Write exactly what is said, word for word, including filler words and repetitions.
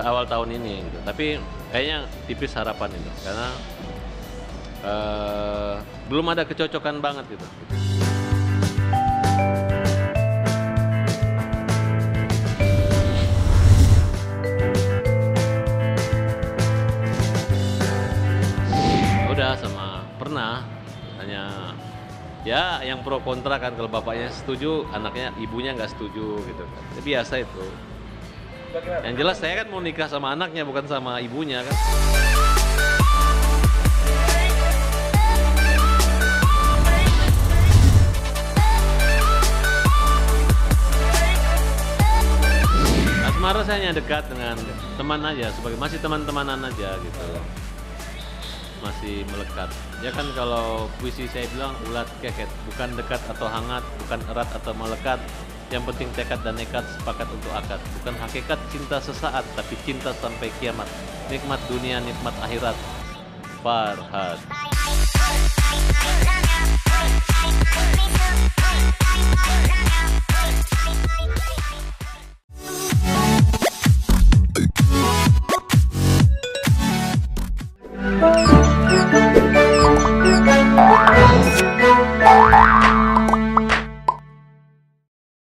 uh, awal tahun ini gitu. Tapi kayaknya tipis harapan itu karena uh, belum ada kecocokan banget gitu. Udah sama pernah hanya ya yang pro kontra kan, kalau bapaknya setuju anaknya ibunya nggak setuju gitu kan. Itu biasa itu. Bagaimana? Yang jelas saya kan mau nikah sama anaknya bukan sama ibunya kan. Asmara saya hanya dekat dengan teman aja, sebagai masih teman-temanan aja gitu. Masih melekat. Ya kan kalau puisi saya bilang ulat keket, bukan dekat atau hangat, bukan erat atau melekat. Yang penting tekad dan nekat, sepakat untuk akad. Bukan hakikat cinta sesaat, tapi cinta sampai kiamat. Nikmat dunia, nikmat akhirat. Farhad.